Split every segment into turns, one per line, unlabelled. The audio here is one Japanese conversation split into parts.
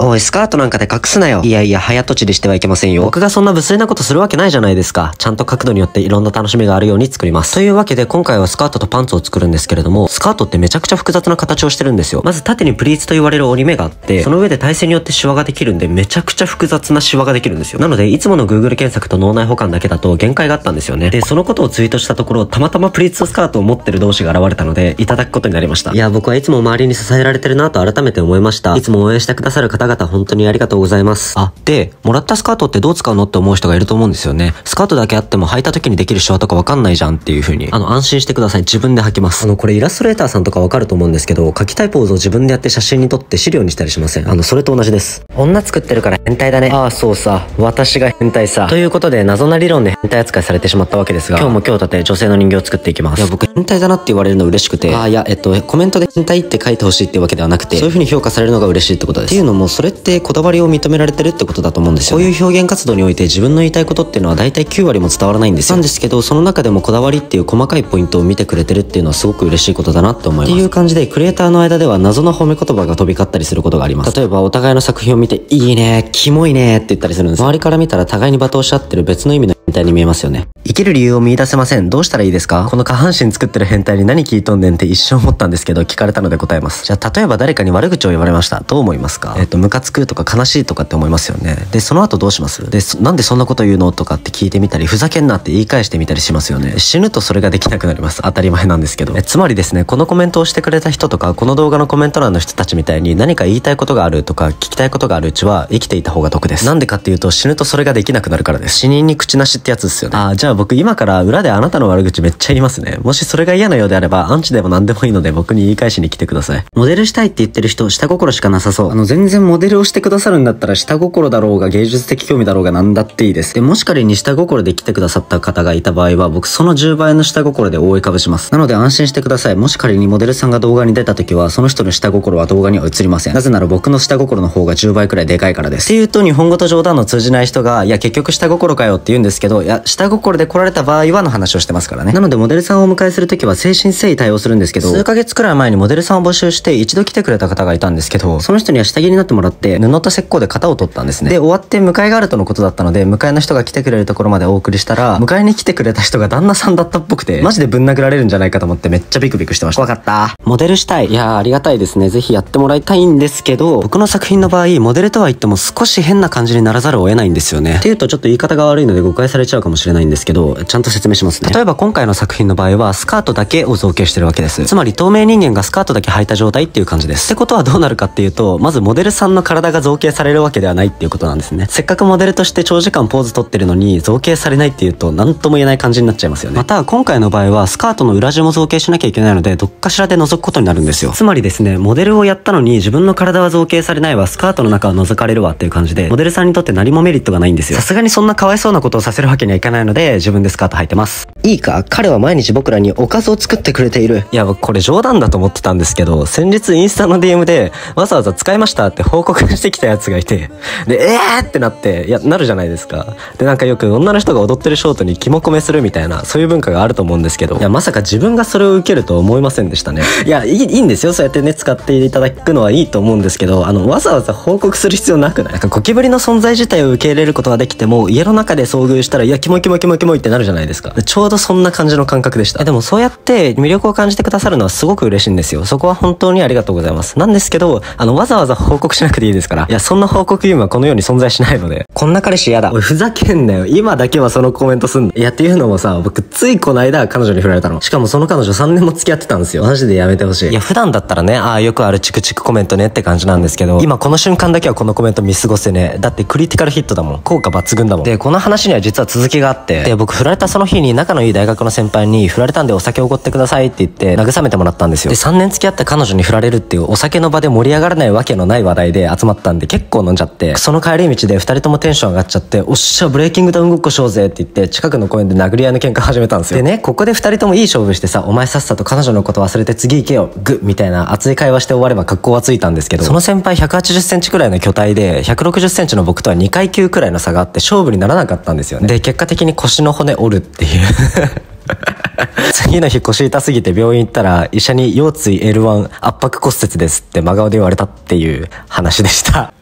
おい、スカートなんかで隠すなよ。いやいや、早とちりしてはいけませんよ。僕がそんな無粋なことするわけないじゃないですか。ちゃんと角度によっていろんな楽しみがあるように作ります。というわけで今回はスカートとパンツを作るんですけれども、スカートってめちゃくちゃ複雑な形をしてるんですよ。まず縦にプリーツと言われる折り目があって、その上で体勢によってシワができるんで、めちゃくちゃ複雑なシワができるんですよ。なので、いつもの Google 検索と脳内保管だけだと限界があったんですよね。で、そのことをツイートしたところ、たまたまプリーツスカートを持ってる同士が現れたので、いただくことになりました。いや、僕はいつも周りに支えられてるなと改めて思いました。いつも応援してくださる方々、本当にありがとうございます。あ、で、もらったスカートってどう使うのって思う人がいると思うんですよね。スカートだけあっても履いた時にできるシワとかわかんないじゃんっていう風に。安心してください。自分で履きます。これイラストレーターさんとかわかると思うんですけど、描きたいポーズを自分でやって写真に撮って資料にしたりしません？それと同じです。女作ってるから変態だね。ああ、そうさ。私が変態さ。ということで、謎な理論で変態扱いされてしまったわけですが、今日も今日立て女性の人形を作っていきます。いや、僕変態だなって言われるの嬉しくて、コメントで変態って書いてほしいってわけではなくて、そういう風に評価されるのが嬉しいってことです。っていうのも、それってこだわりを認められてるってことだと思うんですよね。こういう表現活動において自分の言いたいことっていうのは大体9割も伝わらないんですよ。なんですけど、その中でもこだわりっていう細かいポイントを見てくれてるっていうのはすごく嬉しいことだなって思います。っていう感じで、クリエイターの間では謎の褒め言葉が飛び交ったりすることがあります。例えば、お互いの作品を見て、いいね、キモいねって言ったりするんです。周りから見たら互いに罵倒し合ってる別の意味の変態に見えますよね。生きる理由を見出せません。どうしたらいいですか？この下半身作ってる変態に何聞いとんねんって一瞬思ったんですけど、聞かれたので答えます。じゃあ、例えば誰かに悪口を言われました。どう思いますか？ムカつくとか悲しいとかって思いますよね。で、その後どうします？で、なんでそんなこと言うのとかって聞いてみたり、ふざけんなって言い返してみたりしますよね。死ぬとそれができなくなります。当たり前なんですけど。つまりですね、このコメントをしてくれた人とか、この動画のコメント欄の人たちみたいに何か言いたいことがあるとか、聞きたいことがあるうちは生きていた方が得です。なんでかっていうと、死ぬとそれができなくなるからです。死人に口なしってやつですよね。じゃあ僕今から裏であなたの悪口めっちゃ言いますね。もしそれが嫌なようであれば、アンチでも何でもいいので僕に言い返しに来てください。モデルしたいって言ってる人、下心しかなさそう。全然モデルをしてくださるんだったら、下心だろうが芸術的興味だろうが何だっていいです。で、もし仮に下心で来てくださった方がいた場合は、僕その10倍の下心で覆いかぶします。なので安心してください。もし仮にモデルさんが動画に出た時は、その人の下心は動画には映りません。なぜなら僕の下心の方が10倍くらいでかいからです。っていうと、日本語と冗談の通じない人が、いや結局下心かよって言うんですけど、いや下心で来られた場合はの話をしてますからね。なのでモデルさんをお迎えする時は誠心誠意対応するんですけど、数ヶ月くらい前にモデルさんを募集して一度来てくれた方がいたんですけど、その人には下着になってもらって布と石膏で型を取ったんですね。で、終わって迎えがあるとのことだったので、迎えの人が来てくれるところまでお送りしたら、迎えに来てくれた人が旦那さんだったっぽくて、マジでぶん殴られるんじゃないかと思ってめっちゃビクビクしてました。怖かった。モデルしたい。いやー、ありがたいですね。ぜひやってもらいたいんですけど、僕の作品の場合、モデルとは言っても少し変な感じにならざるを得ないんですよね。っていうとちょっと言い方が悪いので誤解されちゃうかもしれないんですけど、ちゃんと説明しますね。例えば今回の作品の場合は、スカートだけを造形してるわけです。つまり透明人間がスカートだけ履いた状態っていう感じです。ってことはどうなるかっていうと、まずモデルさんの体が造形されるわけではないっていうことなんですね。せっかくモデルとして長時間ポーズ取ってるのに造形されないっていうと何とも言えない感じになっちゃいますよね。また今回の場合はスカートの裏地も造形しなきゃいけないので、どっかしらで覗くことになるんですよ。つまりですね、モデルをやったのに自分の体は造形されないわ、スカートの中は覗かれるわっていう感じで、モデルさんにとって何もメリットがないんですよ。さすがにそんなかわいそうなことをさせるわけにはいかないので、自分でスカート履いてます。いいか、彼は毎日僕らにおかずを作ってくれている。いや、僕これ冗談だと思ってたんですけど、先日インスタの DM でわざわざ使いましたって報告してきたやつがいて、で、ってなって、いや、なるじゃないですか。で、なんかよく女の人が踊ってるショートに肝込めするみたいな、そういう文化があると思うんですけど、いや、まさか自分がそれを受けるとは思いませんでしたね。いや、いいんですよ。そうやってね、使っていただくのはいいと思うんですけど、わざわざ報告する必要なくない？なんかゴキブリの存在自体を受け入れることができても、家の中で遭遇したら、いや、キモキモキモキモいってなるじゃないですか。ちょうどそんな感じの感覚でした。でもそうやって魅力を感じてくださるのはすごく嬉しいんですよ。そこは本当にありがとうございます。なんですけど、わざわざ報告しなくていいですから。いや、そんな報告義務はこの世に存在しないので。こんな彼氏嫌だ。おい、ふざけんなよ。今だけはそのコメントすんの。いや、っていうのもさ、僕ついこの間彼女に振られたの。しかもその彼女3年も付き合ってたんですよ。マジでやめてほしい。いや、普段だったらね、よくあるチクチクコメントねって感じなんですけど、今この瞬間だけはこのコメント見過ごせね。だってクリティカルヒットだもん。効果抜群だもん。で、この話には実は続きがあって、で、僕振られたその日に仲のいい大学の先輩に振られたんでお酒おごってくださいって言って慰めてもらったんですよ。で、3年付き合った彼女に振られるっていうお酒の場で盛り上がらないわけのない話題で集まったんで結構飲んじゃって、その帰り道で2人ともテンション上がっちゃって、おっしゃブレイキングダウンごっこしようぜって言って近くの公園で殴り合いの喧嘩始めたんですよ。でね、ここで2人ともいい勝負してさ、お前さっさと彼女のこと忘れて次行けよグみたいな熱い会話して終われば格好はついたんですけど、その先輩180センチくらいの巨体で160センチの僕とは2階級くらいの差があって勝負にならなかったんですよね。で、結果的に腰の骨折るっていう次の日腰痛すぎて病院行ったら医者に腰椎 L1 圧迫骨折ですって真顔で言われたっていう話でした。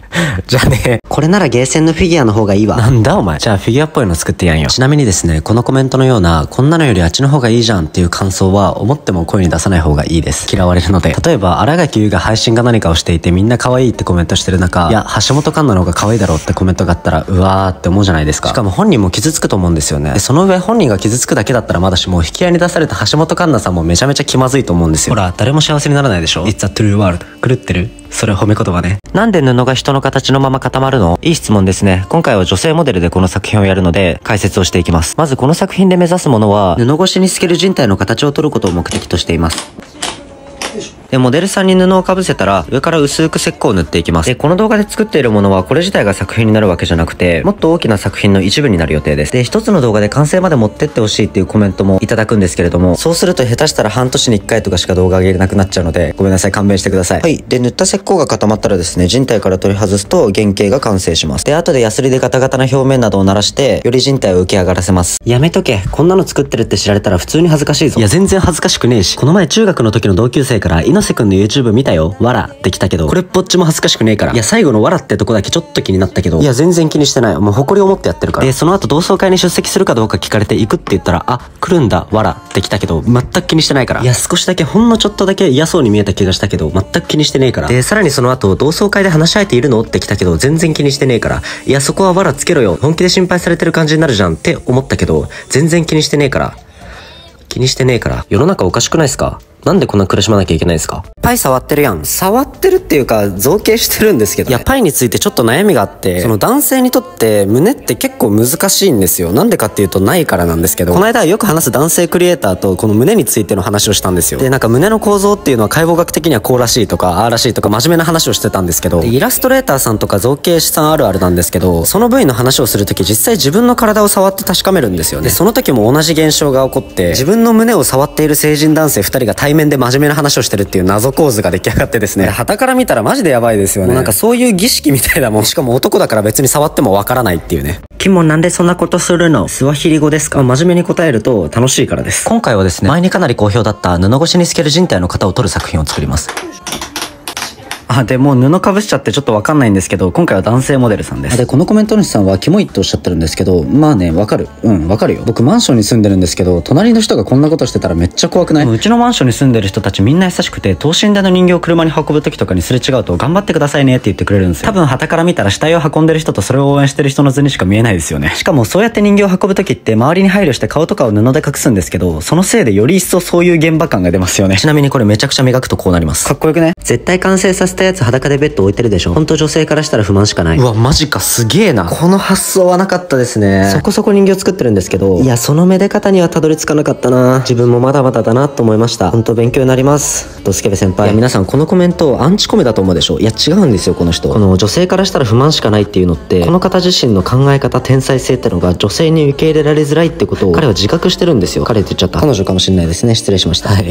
じゃあね。これならゲーセンのフィギュアの方がいいわ。なんだお前。じゃあフィギュアっぽいの作ってやんよ。ちなみにですね、このコメントのような、こんなのよりあっちの方がいいじゃんっていう感想は、思っても声に出さない方がいいです。嫌われるので。例えば、新垣結衣が配信が何かをしていてみんな可愛いってコメントしてる中、いや、橋本環奈の方が可愛いだろうってコメントがあったら、うわーって思うじゃないですか。しかも本人も傷つくと思うんですよね。でその上本人が傷つくだけだったらまだしも、引き合いに出された橋本環奈さんもめちゃめちゃ気まずいと思うんですよ。ほら、誰も幸せにならないでしょ。It's a true world。狂ってる？それ褒め言葉ね。なんで布が人の形のまま固まるの？いい質問ですね。今回は女性モデルでこの作品をやるので解説をしていきます。まずこの作品で目指すものは布越しに透ける人体の形を取ることを目的としています。で、モデルさんに布をかぶせたら、上から薄く石膏を塗っていきます。で、この動画で作っているものは、これ自体が作品になるわけじゃなくて、もっと大きな作品の一部になる予定です。で、一つの動画で完成まで持ってってほしいっていうコメントもいただくんですけれども、そうすると下手したら半年に1回とかしか動画上げれなくなっちゃうので、ごめんなさい、勘弁してください。はい。で、塗った石膏が固まったらですね、人体から取り外すと原型が完成します。で、後でヤスリでガタガタな表面などを鳴らして、より人体を浮き上がらせます。やめとけ。こんなの作ってるって知られたら普通に恥ずかしいぞ。いや、全然恥ずかしくねえし。この前中学の時の同級生から、猪瀬くんの YouTube見たよ。わらってきたけど、これっぽっちも恥ずかしくねえから。いや、最後のわらってとこだけちょっと気になったけど、いや、全然気にしてない。もう誇りを持ってやってるから。で、その後同窓会に出席するかどうか聞かれて行くって言ったら、あ、来るんだ、わらってきたけど、全く気にしてないから。いや、少しだけ、ほんのちょっとだけ嫌そうに見えた気がしたけど、全く気にしてねえから。で、さらにその後、同窓会で話し合えているのって来たけど、全然気にしてねえから。いや、そこはわらつけろよ。本気で心配されてる感じになるじゃんって思ったけど、全然気にしてねえから。気にしてねえから。世の中おかしくないですか？なんでこんな苦しまなきゃいけないんですか？パイ触ってるやん。触ってるっていうか造形してるんですけど、ね、いやパイについてちょっと悩みがあって、その男性にとって胸って結構難しいんですよ。なんでかっていうとないからなんですけど、この間よく話す男性クリエイターとこの胸についての話をしたんですよ。でなんか胸の構造っていうのは解剖学的にはこうらしいとかああらしいとか真面目な話をしてたんですけど、イラストレーターさんとか造形師さんあるあるなんですけど、その部位の話をするとき実際自分の体を触って確かめるんですよね。でその時も同じ現象が起こって、自分の胸を触っている成人男性2人が対面で真面目な話をしてるっていう謎構図が出来上がってですね、旗から見たらマジでやばいですよね。なんかそういう儀式みたいなもん、しかも男だから別に触ってもわからないっていうね。キモなんでそんなことするの？スワヒリ語ですか？真面目に答えると楽しいからです。今回はですね、前にかなり好評だった布越しに透ける人体の型を取る作品を作ります。あ、で、もう布かぶしちゃってちょっとわかんないんですけど、今回は男性モデルさんです。で、このコメント主さんはキモいっておっしゃってるんですけど、まあね、わかる。わかるよ。僕マンションに住んでるんですけど、隣の人がこんなことしてたらめっちゃ怖くない？うちのマンションに住んでる人たちみんな優しくて、等身大の人形を車に運ぶ時とかにすれ違うと、頑張ってくださいねって言ってくれるんですよ。多分旗から見たら死体を運んでる人とそれを応援してる人の図にしか見えないですよね。しかもそうやって人形を運ぶ時って周りに配慮して顔とかを布で隠すんですけど、そのせいでより一層そういう現場感が出ますよね。ちなみにこれめちゃくちゃ磨くとこうなります。かっこよくね？絶対完成させたやつ裸でベッド置いてるでしょ。ほんと女性からしたら不満しかない。うわマジか、すげえな。この発想はなかったですね。そこそこ人形作ってるんですけど、いやそのめで方にはたどり着かなかったな。自分もまだまだだなと思いました。ほんと勉強になります。ドスケベ先輩。いや皆さんこのコメントアンチコメだと思うでしょ。いや違うんですよ。この人、この女性からしたら不満しかないっていうのって、この方自身の考え方天才性ってのが女性に受け入れられづらいってことを彼は自覚してるんですよ。彼って言っちゃった。彼女かもしれないですね。失礼しました。はい。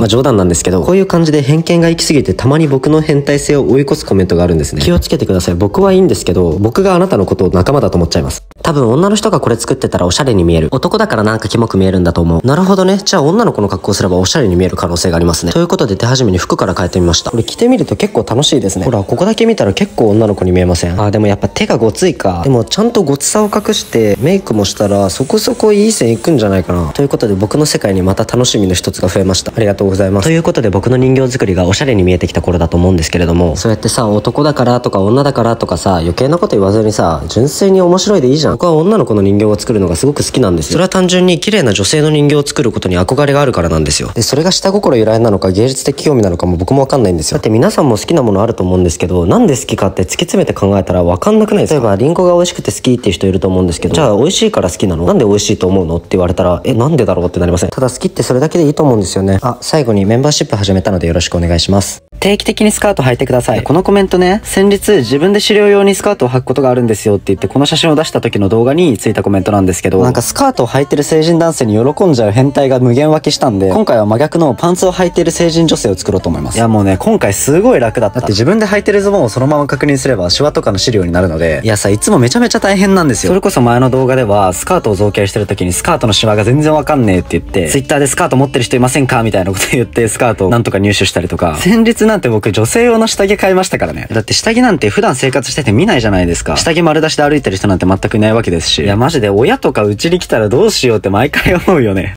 冗談なんですけど、こういう感じで偏見が行き過ぎてたまに僕の変態性を追い越すコメントがあるんですね。気をつけてください。僕はいいんですけど、僕があなたのことを仲間だと思っちゃいます。多分女の人がこれ作ってたらおしゃれに見える。男だからなんかキモく見えるんだと思う。なるほどね。じゃあ女の子の格好すればおしゃれに見える可能性がありますね。ということで手始めに服から変えてみました。これ着てみると結構楽しいですね。ほらここだけ見たら結構女の子に見えません？あ、でもやっぱ手がごついか。でもちゃんとごつさを隠してメイクもしたらそこそこいい線いくんじゃないかな。ということで僕の世界にまた楽しみの一つが増えました。ありがとうございます。ということで僕の人形作りがおしゃれに見えてきた頃だと思うんですけれども、そうやってさ、男だからとか女だからとかさ、余計なこと言わずにさ、純粋に面白いでいいじゃん。僕は女の子の人形を作るのがすごく好きなんですよ。それは単純に綺麗な女性の人形を作ることに憧れがあるからなんですよ。でそれが下心由来なのか芸術的興味なのかも僕もわかんないんですよ。だって皆さんも好きなものあると思うんですけど、なんで好きかって突き詰めて考えたらわかんなくないですか？例えばリンゴが美味しくて好きっていう人いると思うんですけど、じゃあ美味しいから好きなの？なんで美味しいと思うのって言われたら、なんでだろうってなりません？ただ好きってそれだけでいいと思うんですよね。あ、最後にメンバーシップ始めたのでよろしくお願いします。定期的にスカート履いてください。このコメントね、先日自分で資料用にスカートを履くことがあるんですよって言ってこの写真を出した時の動画についたコメントなんですけど、なんかスカートを履いてる成人男性に喜んじゃう変態が無限湧きしたんで、今回は真逆のパンツを履いている成人女性を作ろうと思います。いやもうね、今回すごい楽だった。だって自分で履いてるズボンをそのまま確認すればシワとかの資料になるので、いやさ、いつもめちゃめちゃ大変なんですよ。それこそ前の動画ではスカートを造形してる時にスカートのシワが全然わかんねえって言って、ツイッターでスカート持ってる人いませんかみたいなこと言ってスカートをなんとか入手したりとか、先日
なんて僕女性用の下着買いましたからね。だって下着なんて普段生活してて見ないじゃないですか。下着丸出しで歩いてる人なんて全くいないわけですし。いやマジで親とかうちに来たらどうしようって毎回思うよね。